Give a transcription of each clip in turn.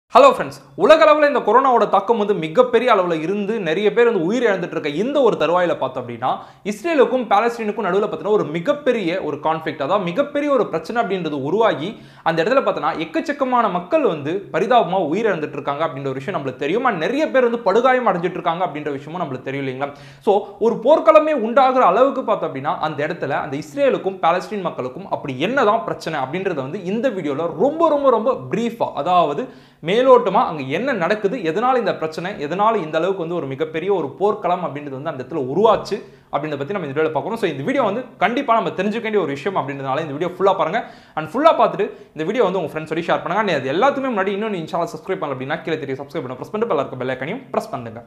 Hello friends, உலகளவுல இந்த கொரோனாவோட தாக்கம் வந்து மிகப்பெரிய அளவுல இருந்து நிறைய பேர் வந்து உயிர் இழந்துட்டு இருக்க இந்த ஒரு தருவாயில பார்த்தோம் அப்படினா இஸ்ரேலுக்கும் பாலஸ்தீனுக்கும் நடுவுல பார்த்தா ஒரு மிகப்பெரிய ஒரு கான்ஃப்ளிக்ட் அதாவது மிகப்பெரிய ஒரு பிரச்சனை அப்படின்றது உருவாகி அந்த இடத்துல பார்த்தா எக்கச்சக்கமான மக்கள் வந்து பரிதாபமா உயிர் இழந்துட்டு இருக்காங்க அப்படின்ற ஒரு விஷயம் நமக்கு தெரியும். நிறைய பேர் வந்து படுகாயம் அடைஞ்சிட்டு இருக்காங்க அப்படின்ற விஷயமும் நமக்கு தெரியும் இல்லீங்களா. சோ ஒரு போர்க்களமே உண்டாகிற அளவுக்கு பார்த்தோம் அப்படினா அந்த இடத்துல அந்த இஸ்ரேலுக்கும் பாலஸ்தீன் மக்களுக்கும் அப்படி என்னதான் பிரச்சனை அப்படின்றத வந்து இந்த வீடியோல ரொம்ப பிரீஃபா அதாவது மேலோட்டமா அங்க என்ன நடக்குது, எதனால இந்த பிரச்சனை, எதனால இந்த அளவுக்கு வந்து ஒரு மிகப்பெரிய ஒரு போர்க்களம் அப்படின்றது வந்து அந்த இடத்துல உருவாச்சு அப்படின்றத பத்தி நம்ம இந்த வீடியோல பார்க்கணும். சோ இந்த வீடியோ வந்து கண்டிப்பா நம்ம தெரிஞ்சுக்க வேண்டிய ஒரு விஷயம் அப்படின்றதால இந்த வீடியோ ஃபுல்லா பாருங்க. அண்ட் ஃபுல்லா பார்த்துட்டு இந்த வீடியோ வந்து உங்க ஃப்ரெண்ட்ஸோட ஷேர் பண்ணுங்க. அண்ட் அது எல்லாத்துமே முன்னாடி இன்னும் நீங்க சேனலை சப்ஸ்கிரைப் பண்ணல அப்படின்னா கீழே தெரிய சப்ஸ்கிரைப் பண்ணி பிரஸ் பண்ணிட்டு பெல் பெல் ஐகானையும் பிரஸ் பண்ணுங்க.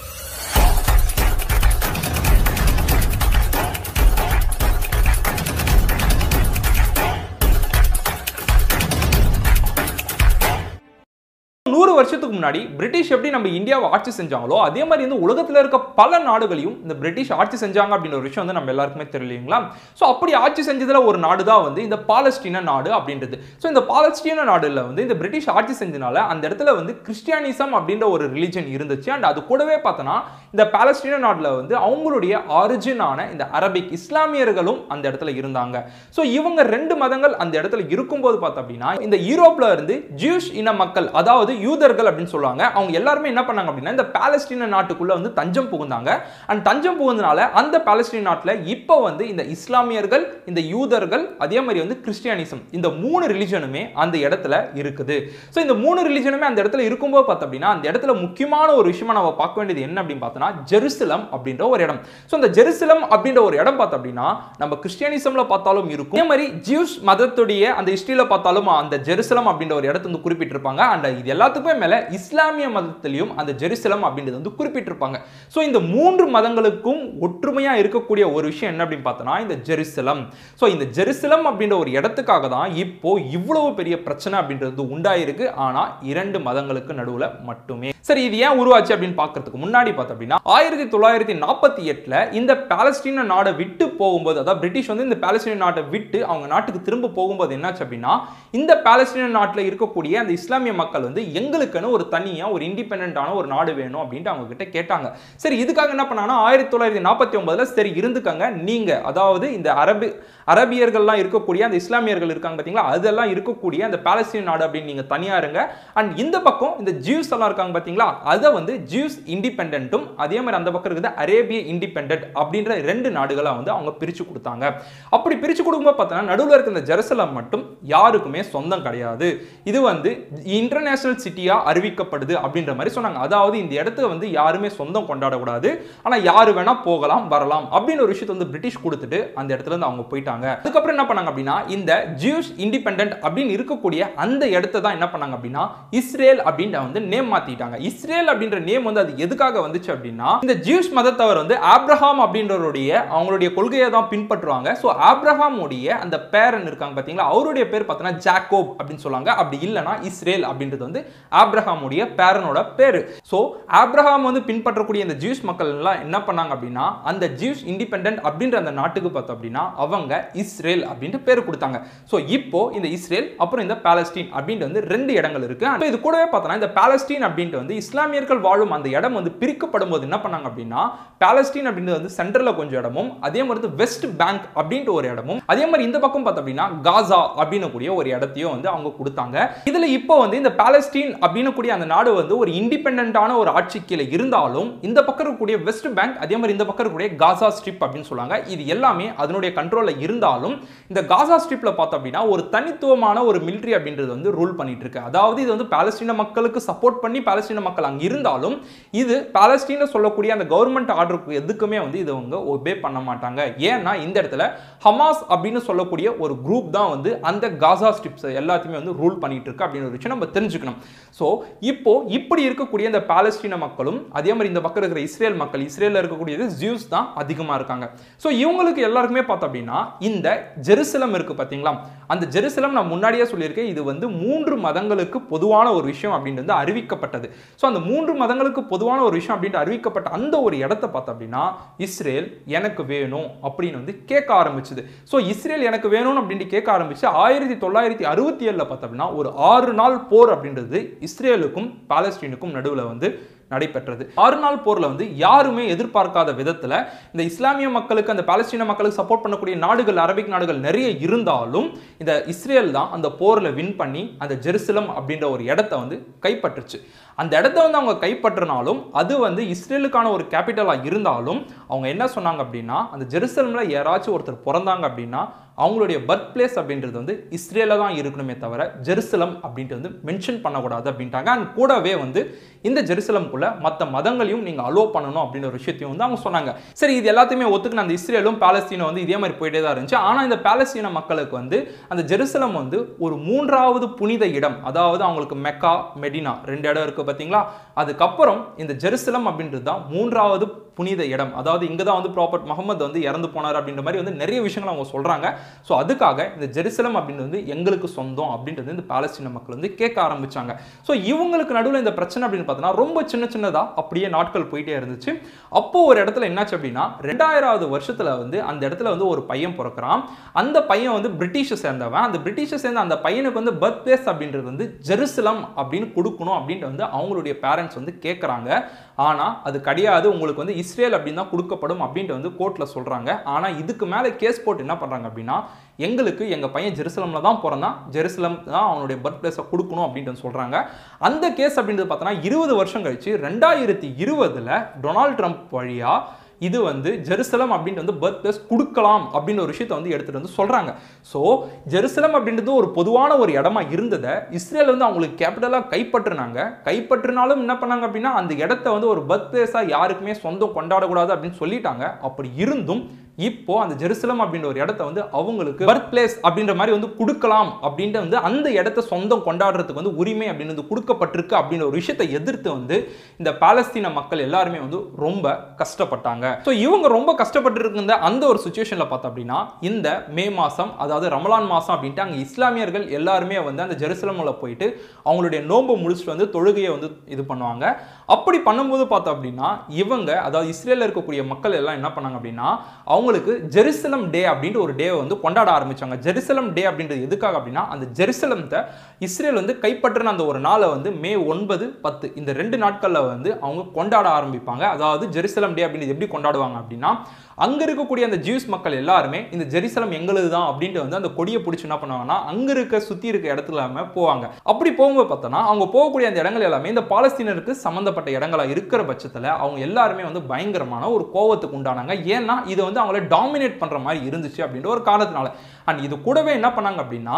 வருஷத்துக்கு முன்னாடி பிரிட்டிஷ் எப்படி நம்ம இந்தியாவை ஆட்சி செஞ்சாங்களோ அதே மாதிரி வந்து உலகத்துல இருக்க பல நாடுகளையும் இந்த பிரிட்டிஷ் ஆட்சி செஞ்சாங்க அப்படின்ற ஒரு விஷயம் வந்து நம்ம எல்லாருக்குமே தெரியலீங்களா. சோ அப்படி ஆட்சி செஞ்சதுல ஒரு நாடு தான் வந்து இந்த பாலஸ்தீன நாடு அப்படின்றது. சோ இந்த பாலஸ்தீன நாடுல வந்து இந்த பிரிட்டிஷ் ஆட்சி செஞ்சனால அந்த இடத்துல வந்து கிறிஸ்டியானிசம் அப்படின்ற ஒரு ரிலிஜன் இருந்துச்சு. அண்ட் அது கூடவே பார்த்தனா இந்த பாலஸ்தீன நாடுல வந்து அவங்களுடைய ஆரிஜினான இந்த அரபிக் இஸ்லாமியர்களும் அந்த இடத்துல இருந்தாங்க. சோ இவங்க ரெண்டு மதங்கள் அந்த இடத்துல இருக்கும்போது பார்த்தா அப்படின்னா இந்த யூரோப்ல இருந்து ஜூஸ் இன மக்கள் அதாவது யூதர்கள் அப்படின்னு சொல்லுவாங்க அவங்க எல்லாரும் என்ன பண்ணாங்க அப்படின்னா இந்த பாலஸ்தீன நாட்டுக்குள்ள வந்து தஞ்சம் புகுந்தாங்க. அண்ட் தஞ்சம் புகுந்தனால அந்த பாலஸ்தீன நாட்டுல இப்போ வந்து இந்த இஸ்லாமியர்கள், இந்த யூதர்கள், அதே மாதிரி வந்து கிறிஸ்டியானிசம் இந்த மூணு ரிலிஜனுமே அந்த இடத்துல இருக்குது. சோ இந்த மூணு ரிலிஜனுமே அந்த இடத்துல இருக்கும்போது பார்த்தா அப்படின்னா அந்த இடத்துல முக்கியமான ஒரு விஷயமா நம்ம பார்க்க வேண்டியது என்ன அப்படின்னு பார்த்தோம்னா ஜெருசலம் அப்படின்ற ஒரு இடம். சோ இந்த ஜெருசலம் அப்படின்ற ஒரு இடம் பார்த்தா அப்படின்னா நம்ம கிறிஸ்டியானிசம்ல பார்த்தாலும் இருக்கும், அதே மாதிரி ஜூஸ் மதத்துடைய அந்த ஹிஸ்டரியில பார்த்தாலும் அந்த ஜெருசலம் அப்படின்ற ஒரு இடத்தை வந்து குறிப்பிட்டிருப்பாங்க. அண்ட் இது எல்லாத்துக்குமே மேல இஸ்லாமிய மதத்திலும் அந்த ஜெருசலம் அப்படின்றது வந்து குறிப்பிட்டிருப்பாங்க. சோ இந்த மூன்று மதங்களுக்கும் ஒற்றுமையா இருக்கக்கூடிய ஒரு விஷயம் என்ன அப்படின்னு பார்த்தோம்னா இந்த ஜெருசலம். சோ இந்த ஜெருசலம் அப்படின்ற ஒரு இடத்துக்காக தான் இப்போ இவ்வளவு பெரிய பிரச்சனை அப்படின்றது உண்டாயிருக்கு. ஆனா இரண்டு மதங்களுக்கு நடுவுல மட்டுமே. சரி, இது ஏன் உருவாச்சு அப்படின்னு பார்க்கிறதுக்கு முன்னாடி பார்த்தோம் அப்படின்னா 1948ல இந்த பாலஸ்தீன நாடை விட்டு போகும்போது அதாவது பிரிட்டிஷ் வந்து இந்த பாலஸ்தீன நாட்டை விட்டு அவங்க நாட்டுக்கு திரும்ப போகும்போது என்னாச்சு அப்படின்னா இந்த பாலஸ்தீன நாட்டில் இருக்கக்கூடிய அந்த இஸ்லாமிய மக்கள் வந்து எங்களுக்குன்னு ஒரு தனியா ஒரு இண்டிபெண்டன்டான ஒரு நாடு வேணும் அப்படின்ட்டு அவங்க கிட்ட கேட்டாங்க. சரி, இதுக்காக என்ன பண்ணாங்கன்னா 1949ல சரி இருந்துக்கங்க நீங்க அதாவது இந்த அரபியர்கள்லாம் இருக்கக்கூடிய அந்த இஸ்லாமியர்கள் இருக்காங்க பாத்தீங்களா அதெல்லாம் இருக்கக்கூடிய அந்த பாலஸ்தீன நாடு அப்படின்னு நீங்க தனியா இருங்க. அண்ட் இந்த பக்கம் இந்த ஜூஸ் எல்லாம் இருக்காங்க பாத்தீங்களா அதை வந்து ஜூஸ் இண்டிபெண்டன்ட்டும் அதே மாதிரி அந்த பக்கம் இருக்குது அரேபிய இண்டிபெண்டன்ட் அப்படின்ற ரெண்டு நாடுகளா வந்து அவங்க பிரிச்சு கொடுத்தாங்க. அப்படி பிரிச்சு கொடுக்கும்போது பார்த்தா நடுவில் இருக்க இந்த ஜெருசலம் மட்டும் யாருக்குமே சொந்தம் கிடையாது. இது வந்து இன்டர்நேஷனல் சிட்டியா அறிவிக்கப்படுது அப்படின்ற மாதிரி சொன்னாங்க. அதாவது இந்த இடத்துல வந்து யாருமே சொந்தம் கொண்டாடக்கூடாது, ஆனா யாரு வேணா போகலாம் வரலாம் அப்படின்னு ஒரு விஷயத்தை வந்து பிரிட்டிஷ் கொடுத்துட்டு அந்த இடத்துல இருந்து அவங்க போயிட்டாங்க. அதுக்கப்புறம் என்ன பண்ணாங்க அப்படின்னா இந்த ஜூஸ் இண்டிபெண்டன்ட் அப்படின்னு இருக்கக்கூடிய அந்த இடத்தை தான் என்ன பண்ணாங்க அப்படின்னா இஸ்ரேல் அப்படின்னு வந்து நேம் மாத்திட்டாங்க. இஸ்ரேல் அப்படின்ற நேம் வந்து அது எதுக்காக வந்துச்சு அப்படின்னா இந்த ஜூஸ் மதத்தவர் வந்து ஆப்ரஹாம் அப்படின்றவருடைய அவங்களுடைய கொள்கையை தான் பின்பற்றுவாங்க. சோ ஆப்ரஹாம் உடைய அந்த பேரன் இருக்காங்க பாத்தீங்களா அவருடைய பேர் பார்த்தீங்கன்னா ஜாக்கோப் அப்படின்னு சொல்லுவாங்க. அப்படி இல்லனா இஸ்ரேல் அப்படின்றது வந்து ஆப்ரஹாம் உடைய பேரனோட பேரு. சோ ஆப்ரஹாம் வந்து பின்பற்றக்கூடிய இந்த ஜூஸ் மக்கள் எல்லாம் என்ன பண்ணாங்க அப்படின்னா அந்த ஜூஸ் இண்டிபெண்டன்ட் அப்படின்ற அந்த நாட்டுக்கு பார்த்தோம் அப்படின்னா அவங்க இஸ்ரேல் அப்படின்ற பேர் கொடுத்தாங்க. சோ இப்போ இந்த இஸ்ரேல் அப்புறம் இந்த பாலஸ்தீன் அப்படின்ட்டு வந்து ரெண்டு இடங்கள் இருக்கு. இது கூடவே பார்த்தோம்னா இந்த பாலஸ்தீன் அப்படின்ட்டு வந்து இஸ்லாமியர்கள் வாழும் அந்த இடம் வந்து பிரிக்கப்படும் போது என்ன பண்ணாங்க அப்படின்னா பாலஸ்தீன் அப்படின்றது வந்து சென்ட்ரல்ல கொஞ்சம் இடமும் அதே மாதிரி வெஸ்ட் பேங்க் அப்படின்ட்டு ஒரு இடமும் அதே மாதிரி இந்த பக்கம் பார்த்தோம் அப்படின்னா காசா அப்படின்னு கூடிய ஒரு இடத்தையும் வந்து அவங்க கொடுத்தாங்க. இதுல இப்போ வந்து இந்த பாலஸ்தீன் அப்படின்னு கூடிய அந்த நாடு வந்து ஒரு இண்டிபெண்டன்டான ஒரு ஆட்சி கீழே இருந்தாலும் இந்த பக்கம் இருக்கக்கூடிய வெஸ்ட் பேங்க் அதே மாதிரி இந்த பக்கம் இருக்கக்கூடிய காசா ஸ்ட்ரிப் அப்படின்னு சொல்லுவாங்க. இது எல்லாமே அதனுடைய கண்ட்ரோல்ல இருந்தாலும் இந்த காசா ஸ்ட்ரிப்ல பார்த்தோம் அப்படின்னா ஒரு தனித்துவமான ஒரு மிலிட்டரி அப்படின்றது வந்து ரூல் பண்ணிட்டு இருக்கு. அதாவது இது வந்து பாலஸ்தீன மக்களுக்கு சப்போர்ட் பண்ணி பாலஸ்தீன மக்கள் அங்க இருந்தாலும் இது பாலஸ்தீன சொல்லக்கூடிய அந்த கவர்மெண்ட் ஆர்டருக்கு எதுக்குமே வந்து இது அவங்க ஒபே பண்ண மாட்டாங்க. ஏன்னா இந்த இடத்துல ஹமாஸ் அப்படின்னு சொல்லக்கூடிய ஒரு குரூப் தான் வந்து அந்த காசா ஸ்ட்ரிப்ஸ் எல்லாத்தையுமே வந்து ரூல் பண்ணிட்டு இருக்கு அப்படின்னு ஒரு விஷயம் நம்ம தெரிஞ்சுக்கணும். சோ இப்போ இப்படி இருக்கக்கூடிய இந்த பாலஸ்தீன மக்களும் அதே மாதிரி இந்த பக்கம் இருக்கிற இஸ்ரேல் மக்கள் இஸ்ரேல்ல இருக்கக்கூடியது ஜூஸ் தான் அதிகமா இருக்காங்க. சோ இவங்களுக்கு எல்லாருக்குமே பார்த்தோம் அப்படின்னா இந்த ஜெருசலம் இருக்கு பாத்தீங்களா அந்த ஜெருசலம் நான் முன்னாடியே சொல்லியிருக்கேன், இது வந்து 3 மதங்களுக்கு பொதுவான ஒரு விஷயம் அப்படின்னு வந்து அறிவிக்கப்பட்டது. ஸோ அந்த 3 மதங்களுக்கு பொதுவான ஒரு விஷயம் அப்படின்னு அறிவிக்கப்பட்ட அந்த ஒரு இடத்த பார்த்தோம் அப்படின்னா இஸ்ரேல் எனக்கு வேணும் அப்படின்னு வந்து கேட்க ஆரம்பிச்சது. ஸோ இஸ்ரேல் எனக்கு வேணும் அப்படின்னு கேட்க ஆரம்பிச்சு 1967 பார்த்தோம் அப்படின்னா ஒரு 6 நாள் போர் அப்படின்றது இஸ்ரேலுக்கும் பாலஸ்தீனுக்கும் நடுவில் வந்து நடைபெற்றது. 6 நாள் போர்ல வந்து யாருமே எதிர்பார்க்காத விதத்துல இந்த இஸ்லாமிய மக்களுக்கு அந்த பாலஸ்தீன மக்களுக்கு சப்போர்ட் பண்ணக்கூடிய நாடுகள், அரபிக் நாடுகள் நிறைய இருந்தாலும் இந்த இஸ்ரேல் தான் அந்த போர்ல வின் பண்ணி அந்த ஜெருசலம் அப்படின்ற ஒரு இடத்தை வந்து கைப்பற்றுச்சு. அந்த இடத்த வந்து அவங்க கைப்பற்றினாலும் அது வந்து இஸ்ரேலுக்கான ஒரு கேபிட்டலா இருந்தாலும் அவங்க என்ன சொன்னாங்க அப்படின்னா அந்த ஜெருசலம்ல யாராச்சும் ஒருத்தர் பிறந்தாங்க அப்படின்னா அவங்களுடைய பர்த் பிளேஸ் அப்படின்றது வந்து இஸ்ரேல தான் இருக்கணுமே தவிர ஜெருசலம் அப்படின்ட்டு வந்து மென்ஷன் பண்ணக்கூடாது அப்படின்ட்டாங்க. அண்ட் கூடவே வந்து இந்த ஜெருசலம்குள்ள மற்ற மதங்களையும் நீங்க அலோ பண்ணணும் அப்படின்ற ஒரு விஷயத்தையும் வந்து அவங்க சொன்னாங்க. சரி, இது எல்லாத்தையுமே ஒத்துக்கின அந்த இஸ்ரேலும் பாலஸ்தீனும் வந்து இதே மாதிரி போயிட்டே தான் இருந்துச்சு. ஆனா இந்த பாலஸ்தீன மக்களுக்கு வந்து அந்த ஜெருசலம் வந்து ஒரு 3வது புனித இடம், அதாவது அவங்களுக்கு மெக்கா, மெடினா 2 இடம் இருக்கு பாத்தீங்களா. அதுக்கப்புறம் இந்த ஜெருசலம் அப்படின்றது தான் 3வது புனித இடம். அதாவது இங்க தான் வந்து ப்ராப்பர்ட் முகமது வந்து இறந்து போனார் அப்படின்ற மாதிரி வந்து நிறைய விஷயங்கள் அவங்க சொல்றாங்க. ஸோ அதுக்காக இந்த ஜெருசலம் அப்படின்னு வந்து எங்களுக்கு சொந்தம் அப்படின்றது இந்த பாலஸ்தீன மக்கள் வந்து கேட்க ஆரம்பிச்சாங்க. ஸோ இவங்களுக்கு நடுவில் இந்த பிரச்சனை அப்படின்னு பார்த்தோன்னா ரொம்ப சின்னதா அப்படியே நாட்கள் போயிட்டே இருந்துச்சு. அப்போ ஒரு இடத்துல என்னாச்சு அப்படின்னா 2000வது வருஷத்துல வந்து அந்த இடத்துல வந்து ஒரு பையன் பிறக்கிறான். அந்த பையன் வந்து பிரிட்டிஷை சேர்ந்தவன். அந்த பிரிட்டிஷை சேர்ந்த அந்த பையனுக்கு வந்து பர்த் பிளேஸ் அப்படின்றது வந்து ஜெருசலம் அப்படின்னு கொடுக்கணும் அப்படின்ட்டு வந்து அவங்களுடைய பேரண்ட்ஸ் வந்து கேட்குறாங்க. ஆனா அது கிடையாது, உங்களுக்கு வந்து இஸ்ரேல் அப்படின்னு தான் கொடுக்கப்படும் அப்படின்ட்டு வந்து கோர்ட்ல சொல்றாங்க. ஆனா இதுக்கு மேல கேஸ் போட்டு என்ன பண்றாங்க அப்படின்னா எங்களுக்கு எங்க பையன் ஜெருசலம்ல தான் பிறந்தான், ஜெருசலம் தான் அவனுடைய பர்த் பிளேஸை கொடுக்கணும் அப்படின்ட்டு சொல்றாங்க. அந்த கேஸ் அப்படின்றது பார்த்தோன்னா 20 வருஷம் கழிச்சு 2020 டொனால்ட் ட்ரம்ப் வழியா இது வந்து ஜெருசலம் அப்படின்ட்டு வந்து பர்த் பிளேஸ் கொடுக்கலாம் அப்படின்னு ஒரு விஷயத்தை வந்து எடுத்துட்டு வந்து சொல்றாங்க. ஸோ ஜெருசலம் அப்படின்றது ஒரு பொதுவான ஒரு இடமா இருந்ததை இஸ்ரேல் வந்து அவங்களுக்கு கேபிட்டலா கைப்பற்றினாங்க. கைப்பற்றினாலும் என்ன பண்ணாங்க அப்படின்னா அந்த இடத்த வந்து ஒரு பர்த் பிளேஸா யாருக்குமே சொந்தம் கொண்டாடக்கூடாது அப்படின்னு சொல்லிட்டாங்க. அப்படி இருந்தும் இப்போ அந்த ஜெருசலம் அப்படின்ற ஒரு இடத்த வந்து அவங்களுக்கு பர்த் பிளேஸ் அப்படின்ற மாதிரி வந்து கொடுக்கலாம் அப்படின்ட்டு வந்து அந்த இடத்த சொந்தம் கொண்டாடுறதுக்கு வந்து உரிமை அப்படின்னு கொடுக்கப்பட்டிருக்கு அப்படின்ற ஒரு விஷயத்தை எதிர்த்து வந்து இந்த பாலஸ்தீன மக்கள் எல்லாருமே வந்து ரொம்ப கஷ்டப்பட்டாங்க. ஸோ இவங்க ரொம்ப கஷ்டப்பட்டு இருந்த அந்த ஒரு சுச்சுவேஷன்ல பார்த்தோம் அப்படின்னா இந்த மே மாசம், அதாவது ரமலான் மாசம் அப்படின்ட்டு அங்கே இஸ்லாமியர்கள் எல்லாருமே வந்து அந்த ஜெருசலம்ல போயிட்டு அவங்களுடைய நோன்பு முடிச்சுட்டு வந்து தொழுகையை வந்து இது பண்ணுவாங்க. அப்படி பண்ணும்போது பார்த்தோம் அப்படின்னா இவங்க, அதாவது இஸ்ரேலில் இருக்கக்கூடிய மக்கள் எல்லாம் என்ன பண்ணாங்க அப்படின்னா அவங்களுக்கு ஜெருசலம் டே அப்படின்ற ஒரு டே வந்து கொண்டாட ஆரம்பிச்சாங்க. ஜெருசலம் டே அப்படின்றது எதுக்காக அப்படின்னா அந்த ஜெருசலத்தை இஸ்ரேல் வந்து கைப்பற்றின அந்த ஒரு நாளை வந்து மே 9, 10 இந்த 2 நாட்கள்ல வந்து அவங்க கொண்டாட ஆரம்பிப்பாங்க. அதாவது ஜெருசலம் டே அப்படின்றது எப்படி கொண்டாடுவாங்க அப்படின்னா அங்க இருக்கக்கூடிய அந்த ஜூஸ் மக்கள் எல்லாருமே இந்த ஜெருசலம் எங்களுது தான் அப்படின்ட்டு வந்து அந்த கொடியை பிடிச்சி என்ன பண்ணுவாங்கன்னா அங்க இருக்க சுத்தி இருக்க இடத்துல போவாங்க. அப்படி போகும்போது பார்த்தோன்னா அவங்க போகக்கூடிய அந்த இடங்கள் எல்லாமே இந்த பாலஸ்தீனருக்கு சம்பந்தப்பட்ட இடங்களா இருக்கிற பட்சத்துல அவங்க எல்லாருமே வந்து பயங்கரமான ஒரு கோவத்துக்கு உண்டானாங்க. ஏன்னா இது வந்து அவங்கள டாமினேட் பண்ற மாதிரி இருந்துச்சு அப்படின்ற ஒரு காரணத்தினால. அண்ட் இது கூடவே என்ன பண்ணாங்க அப்படின்னா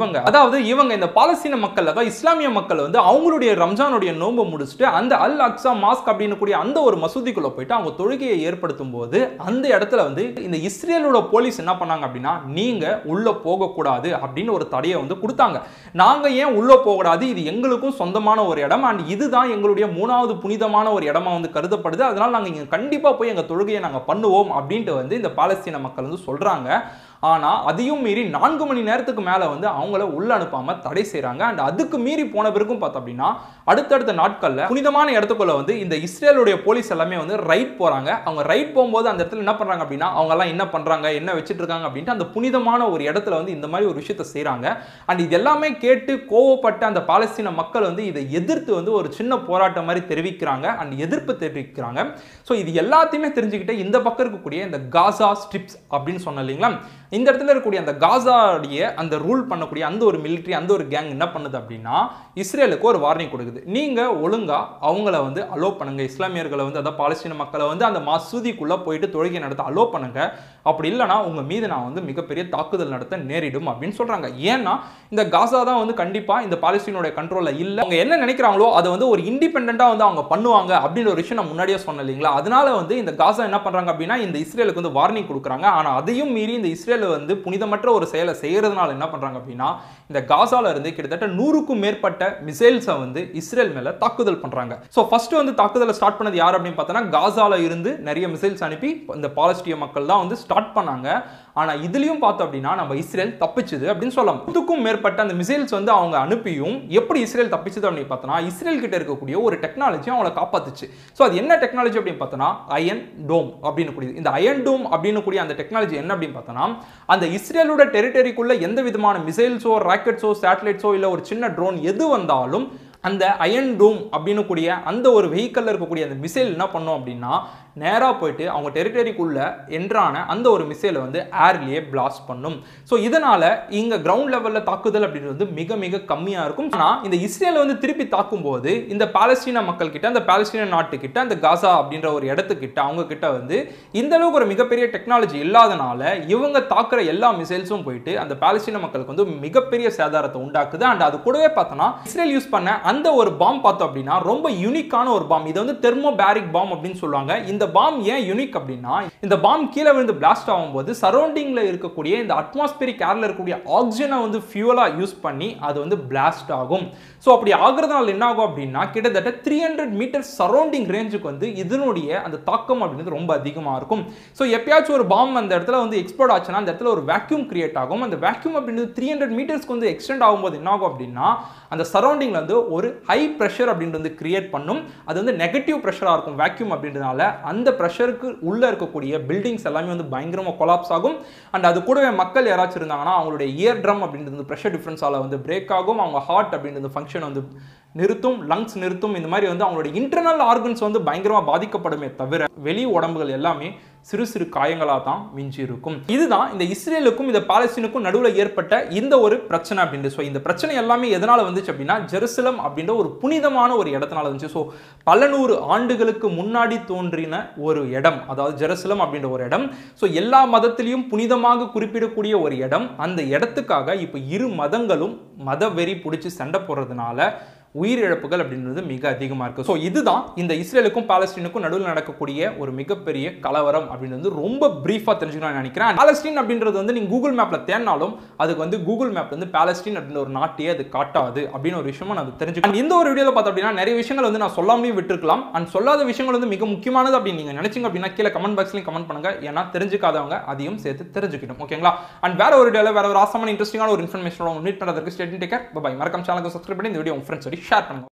இவங்க இந்த பாலஸ்தீன மக்கள், அதாவது இஸ்லாமிய மக்கள் வந்து அவங்களுடைய ரம்ஜானுடைய நோன்பை முடிச்சுட்டு அந்த அல்-அக்ஸா மாஸ்க் அப்படின்னு கூடிய அந்த ஒரு மசூதிக்குள்ள போயிட்டு அவங்க தொழுகையை ஏற்படுத்தும் போது அந்த இடத்துல வந்து இந்த இஸ்ரேலோட போலீஸ் என்ன பண்ணாங்க அப்படின்னா நீங்க உள்ள போக கூடாது அப்படின்னு ஒரு தடையை வந்து கொடுத்தாங்க. நாங்க ஏன் உள்ள போக கூடாது, இது எங்களுக்கும் சொந்தமான ஒரு இடம், அண்ட் இதுதான் எங்களுடைய 3வது புனிதமான ஒரு இடமா வந்து கருதப்படுது, அதனால நாங்க இங்க கண்டிப்பா போய் எங்க தொழுகையை நாங்க பண்ணுவோம் அப்படின்ட்டு வந்து இந்த பாலஸ்தீன மக்கள் வந்து சொல்றாங்க. ஆனா அதையும் மீறி 4 மணி நேரத்துக்கு மேல வந்து அவங்கள உள்ள அனுப்பாம தடை செய்றாங்க. அண்ட் அதுக்கு மீறி போன பிறகும் பார்த்தோம் அப்படின்னா அடுத்தடுத்த நாட்கள்ல புனிதமான இடத்துக்குள்ள வந்து இந்த இஸ்ரேலுடைய போலீஸ் எல்லாமே வந்து ரைட் போறாங்க. அவங்க ரைட் போகும்போது அந்த இடத்துல என்ன பண்றாங்க அப்படின்னா அவங்க எல்லாம் என்ன பண்றாங்க, என்ன வச்சிட்டு இருக்காங்க அப்படின்ட்டு அந்த புனிதமான ஒரு இடத்துல வந்து இந்த மாதிரி ஒரு விஷயத்தை செய்றாங்க. அண்ட் இது எல்லாமே கேட்டு கோவப்பட்ட அந்த பாலஸ்தீன மக்கள் வந்து இதை எதிர்த்து வந்து ஒரு சின்ன போராட்டம் மாதிரி தெரிவிக்கிறாங்க அண்ட் எதிர்ப்பு தெரிவிக்கிறாங்க. ஸோ இது எல்லாத்தையுமே தெரிஞ்சுக்கிட்டு இந்த பக்கம் இருக்கக்கூடிய இந்த காசா ஸ்ட்ரிப்ஸ் அப்படின்னு சொன்ன இல்லைங்களா, இந்த இடத்துல இருக்கக்கூடிய அந்த காசாவுடைய அந்த ரூல் பண்ணக்கூடிய அந்த ஒரு மிலிட்டரி, அந்த ஒரு கேங் என்ன பண்ணுது அப்படின்னா இஸ்ரேலுக்கு ஒரு வார்னிங் கொடுக்குது. நீங்க ஒழுங்கா அவங்கள வந்து அலோ பண்ணுங்க, இஸ்லாமியர்களை வந்து அதாவது பாலஸ்தீன மக்களை வந்து அந்த மசூதிக்குள்ள போயிட்டு தொழுகை நடத்த அலோ பண்ணுங்க, அப்படி இல்லைனா உங்க மீது நான் வந்து மிகப்பெரிய தாக்குதல் நடத்த நேரிடும் அப்படின்னு சொல்றாங்க. ஏன்னா இந்த காசா தான் வந்து கண்டிப்பா இந்த பாலஸ்தீனோட கண்ட்ரோல்ல இல்ல, அவங்க என்ன நினைக்கிறாங்களோ அதை வந்து ஒரு இண்டிபெண்டண்டா வந்து அவங்க பண்ணுவாங்க அப்படின்ற ஒரு விஷயம் நான் முன்னாடியே சொன்னேன் இல்லைங்களா. அதனால வந்து இந்த காசா என்ன பண்றாங்க அப்படின்னா இந்த இஸ்ரேலுக்கு வந்து வார்னிங் கொடுக்குறாங்க. ஆனா அதையும் மீறி இந்த இஸ்ரேல் வந்து புனிதமற்ற ஒரு செயலை செய்யறதுனால என்ன பண்றாங்க அப்படின்னா இந்த காசால இருந்து கிட்டத்தட்ட 100க்கும் மேற்பட்ட மிசைல்ஸை வந்து இஸ்ரேல் மேல தாக்குதல் பண்றாங்க. சோ ஃபர்ஸ்ட் வந்து தாக்குதலை ஸ்டார்ட் பண்ணது யார் அப்படின்னு பார்த்தோன்னா காசால இருந்து நிறைய மிசைல்ஸ் அனுப்பி இந்த பாலஸ்தீன மக்கள் தான் வந்து ஸ்டார்ட் பண்ணாங்க. ஆனா இதுலயும் பார்த்தோம் அப்படின்னா நம்ம இஸ்ரேல் தப்பிச்சது அப்படின்னு சொல்லலாம். இதுக்கும் மேற்பட்ட அந்த மிசைல்ஸ் வந்து அவங்க அனுப்பியும் எப்படி இஸ்ரேல் தப்பிச்சது அப்படின்னு பார்த்தோம்னா இஸ்ரேல் கிட்ட இருக்கக்கூடிய ஒரு டெக்னாலஜி அவங்கள காப்பாத்துச்சு. ஸோ அது என்ன டெக்னாலஜி அப்படின்னு பார்த்தோம்னா அயன் டோம் அப்படின்னு கூடியது. இந்த அயன் டோம் அப்படின்னு கூடிய அந்த டெக்னாலஜி என்ன அப்படின்னு பார்த்தோம்னா அந்த இஸ்ரேலோட டெரிட்டரிக்குள்ள எந்த விதமான மிசைல்ஸோ ராக்கெட்ஸோ சேட்டலைட்ஸோ இல்ல ஒரு சின்ன ட்ரோன் எது வந்தாலும் அந்த அயன் டோம் அப்படின்னு கூடிய அந்த ஒரு வெஹிக்கல்ல இருக்கக்கூடிய அந்த மிசைல் என்ன பண்ணும் அப்படின்னா நேரா போயிட்டு அவங்க டெரிட்டரிக்குள்ள என்ட்ரான அந்த ஒரு மிசைலை வந்து ஏர்லயே பிளாஸ்ட் பண்ணும். ஸோ இதனால இங்க கிரவுண்ட் லெவல்ல தாக்குதல் அப்படின்றது மிக மிக கம்மியா இருக்கும். ஆனா இந்த இஸ்ரேலை வந்து திருப்பி தாக்கும் போது இந்த பாலஸ்தீன மக்கள் கிட்ட அந்த பாலஸ்தீன நாட்டுக்கிட்ட அந்த காசா அப்படின்ற ஒரு இடத்துக்கிட்ட அவங்க கிட்ட வந்து இந்த அளவுக்கு ஒரு மிகப்பெரிய டெக்னாலஜி இல்லாதனால இவங்க தாக்குற எல்லா மிசைல்ஸும் போயிட்டு அந்த பாலஸ்தீன மக்களுக்கு வந்து மிகப்பெரிய சேதாரத்தை உண்டாக்குது. அண்ட் அது கூடவே பார்த்தோம்னா இஸ்ரேல் யூஸ் பண்ண அந்த ஒரு பாம் பார்த்தோம் அப்படின்னா ரொம்ப யூனிக்கான ஒரு பாம். இது வந்து தெர்மோபேரிக் பாம் அப்படின்னு சொல்லுவாங்க. இந்த பாம் ஏன் யூனிக் அப்படின்னா இந்த பாம் கீழே விழுந்து பிளாஸ்ட் ஆகும்போது சரௌண்டிங்ல இருக்கக்கூடிய இந்த அட்மாஸ்பியரிக் ஏர்ல இருக்கக்கூடிய ஆக்சிஜனை வந்து ஃபியூலா யூஸ் பண்ணி அது வந்து பிளாஸ்ட் ஆகும். ஸோ அப்படி ஆகுறதுனால என்ன ஆகும் அப்படின்னா கிட்டத்தட்ட 300 மீட்டர் சரௌண்டிங் ரேஞ்சுக்கு வந்து இதனுடைய அந்த தாக்கம் அப்படின்றது ரொம்ப அதிகமாக இருக்கும். ஸோ எப்பயாச்சும் ஒரு பாம் அந்த இடத்துல வந்து எக்ஸ்ப்ளோட் ஆச்சுன்னா அந்த இடத்துல ஒரு வேக்யூம் கிரியேட் ஆகும். அந்த வேக்யூம் அப்படின்றது 300 மீட்டர்ஸ்க்கு வந்து எக்ஸ்டெண்ட் ஆகும்போது என்ன ஆகும் அப்படின்னா அந்த சரௌண்டிங்ல வந்து ஒரு ஹை பிரஷர் அப்படின்றது கிரியேட் பண்ணும். அது வந்து நெகட்டிவ் பிரஷராக இருக்கும் வேக்யூம் அப்படின்றதுனால அந்த பிரஷருக்கு உள்ள இருக்கக்கூடிய பில்டிங்ஸ் எல்லாமே வந்து பயங்கரமாக கொலாப்ஸ் ஆகும். அண்ட் அது கூடவே மக்கள் யாராச்சும் இருந்தாங்கன்னா அவங்களுடைய இயர் ட்ரம் அப்படின்றது பிரஷர் டிஃபரன்ஸால வந்து பிரேக் ஆகும். அவங்க ஹார்ட் அப்படின்றது ஃபங்க்ஷன் வந்து நிறுத்தும், லங்ஸ் நிறுத்தும். இந்த மாதிரி வந்து அவங்களுடைய இன்டர்னல் ஆர்கன்ஸ் வந்து பயங்கரமாக பாதிக்கப்படுமே தவிர வெளி உடம்புகள் எல்லாமே சிறு சிறு காயங்களாக தான் மிஞ்சி இருக்கும். இதுதான் இந்த இஸ்ரேலுக்கும் இந்த பாலஸ்தீனுக்கும் நடுவில் ஏற்பட்ட இந்த ஒரு பிரச்சனை அப்படின்றது. ஸோ இந்த பிரச்சனை எல்லாமே எதனால வந்துச்சு அப்படின்னா ஜெருசலம் அப்படின்ற ஒரு புனிதமான ஒரு இடத்தினால வந்துச்சு. ஸோ பல நூறு ஆண்டுகளுக்கு முன்னாடி தோன்றின ஒரு இடம், அதாவது ஜெருசலம் அப்படின்ற ஒரு இடம். ஸோ எல்லா மதத்திலையும் புனிதமாக குறிப்பிடக்கூடிய ஒரு இடம். அந்த இடத்துக்காக இப்போ இரு மதங்களும் மத வெறி பிடிச்சி சண்டை போடுறதுனால உயிரிழப்புகள் அப்படின்றது மிக அதிகமாக இருக்குது. ஸோ இதுதான் இந்த இஸ்ரேலுக்கும் பாலஸ்தீனுக்கும் நடுவில் நடக்கக்கூடிய ஒரு மிகப்பெரிய கலவரம் அப்படின்றது ரொம்ப பிரீஃபாக தெரிஞ்சுக்கணும்னு நினைக்கிறேன். பாலஸ்தீன் அப்படின்றது வந்து நீங்கள் கூகுள் மேப்பில் தேடினாலும் அதுக்கு வந்து கூகுள் மேப்ல வந்து பாலஸ்தீன் அப்படின்ற ஒரு நாட்டையே அது காட்டாது அப்படின்னு ஒரு விஷயமா நான் தெரிஞ்சுக்கணும். இந்த ஒரு வீடியோவில் பார்த்தோம் அப்படின்னா நிறைய விஷயங்கள் வந்து நான் சொல்லாமலேயும் விட்டுருக்கலாம். அண்ட் சொல்லாத விஷயங்கள் வந்து மிக முக்கியமானது அப்படின்னு நீங்கள் நினைச்சிங்க அப்படின்னா கீழே கமெண்ட் பாக்ஸ்லையும் கமெண்ட் பண்ணுங்க. ஏன்னா தெரிஞ்சுக்காதவங்க அதையும் சேர்த்து தெரிஞ்சுக்கணும். ஓகேங்களா? அண்ட் வேற ஒரு வீடியோவில் வேற ஒரு ஆசமான இன்ட்ரெஸ்டிங்கான ஒரு இன்ஃபர்மேஷனோட மீட் பண்ணுறதுக்கு stay tuned. Take care. Bye. மறக்காம சேனலுக்கு சப்ஸ்கிரைப் பண்ணி இந்த வீடியோ உங்க ஃப்ரெண்ட்ஸ் ஷேர் பண்ணுங்க.